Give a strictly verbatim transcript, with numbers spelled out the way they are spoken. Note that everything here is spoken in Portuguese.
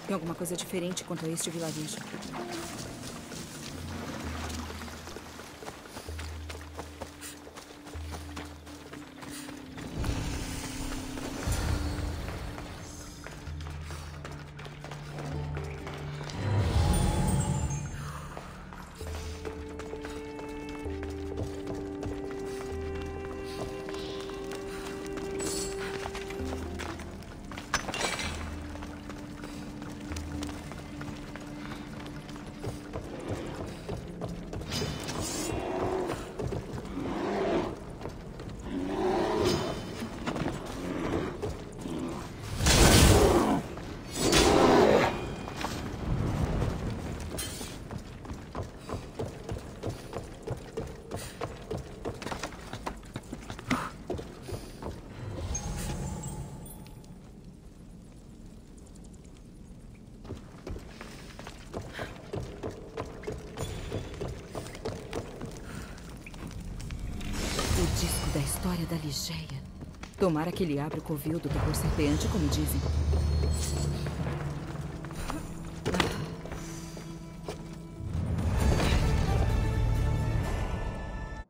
Tem alguma coisa diferente quanto a este vilarejo. O disco da história da Ligeia. Tomara que ele abra o covil do terror serpeante, como dizem.